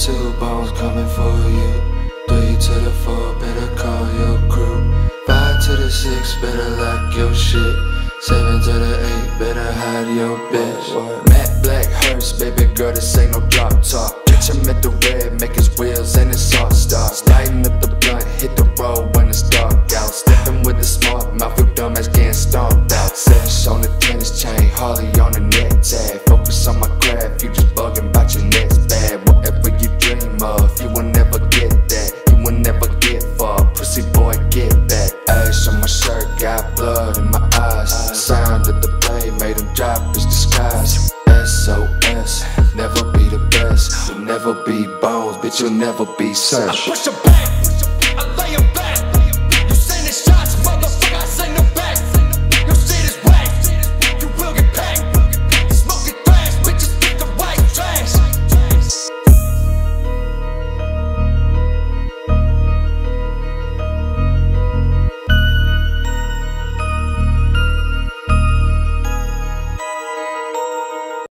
2 bones coming for you. 3 to the 4, better call your crew. 5 to the 6, better lock your shit. 7 to the 8, better hide your bitch. Matte black hearse, baby girl, this ain't no drop top. Bitch, I'm at the red, make his wheels and his heart start. Lighting up the blunt, hit the road when it's dark out. Stepping with a smart mouth, you dumbass getting stomped out. Sesh on the tennis chain, Harley on the neck tag. Focus on my craft, you just bugging about your next bag. Whatever you dream of, you will never get that. You will never get far, pussy boy, get back. Ash on my shirt, got blood in my eyes. Sound of the blade made him drop his disguise. SOS, never be the best. You'll never be bones, bitch, you'll never be searched. I push her back.